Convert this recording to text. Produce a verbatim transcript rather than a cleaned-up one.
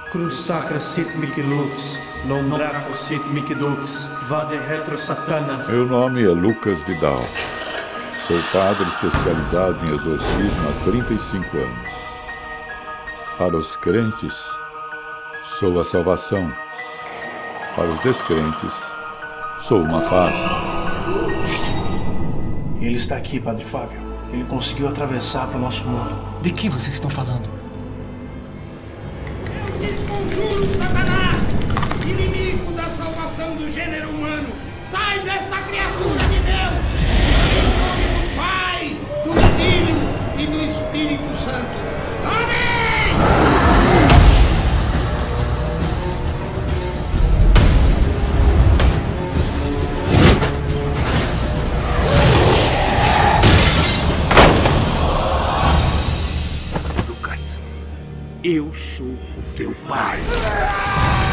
Cruz sacra sit mihi lux, non draco sit mihi dux, vade retro satanas. Meu nome é Lucas Vidal. Sou padre especializado em exorcismo há trinta e cinco anos. Para os crentes, sou a salvação. Para os descrentes, sou uma farsa. Ele está aqui, Padre Fábio. Ele conseguiu atravessar para o nosso mundo. De que vocês estão falando? Eu desconjuro Satanás, inimigo da salvação do gênero humano. Sai desta criatura de Deus! Em nome do Pai, do Filho e do Espírito Santo. Amém! Eu sou o teu pai.